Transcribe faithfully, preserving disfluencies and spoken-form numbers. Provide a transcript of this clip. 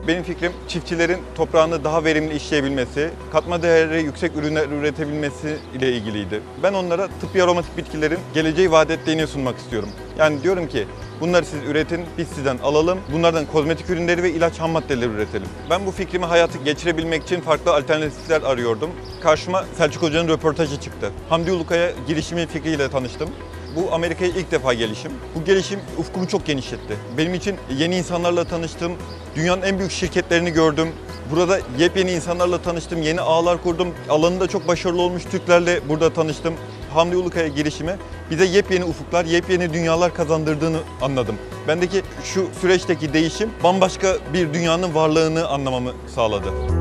Benim fikrim çiftçilerin toprağını daha verimli işleyebilmesi, katma değeri yüksek ürünler üretebilmesi ile ilgiliydi. Ben onlara tıbbi aromatik bitkilerin geleceği vaat ettiğini sunmak istiyorum. Yani diyorum ki bunları siz üretin, biz sizden alalım. Bunlardan kozmetik ürünleri ve ilaç ham maddeleri üretelim. Ben bu fikrimi hayata geçirebilmek için farklı alternatifler arıyordum. Karşıma Selçuk Hoca'nın röportajı çıktı. Hamdi Ulukaya girişimi fikriyle tanıştım. Bu Amerika'ya ilk defa gelişim. Bu gelişim ufkumu çok genişletti. Benim için yeni insanlarla tanıştım, dünyanın en büyük şirketlerini gördüm. Burada yepyeni insanlarla tanıştım, yeni ağlar kurdum. Alanında çok başarılı olmuş Türklerle burada tanıştım. Hamdi Ulukaya girişimi bize yepyeni ufuklar, yepyeni dünyalar kazandırdığını anladım. Bendeki şu süreçteki değişim bambaşka bir dünyanın varlığını anlamamı sağladı.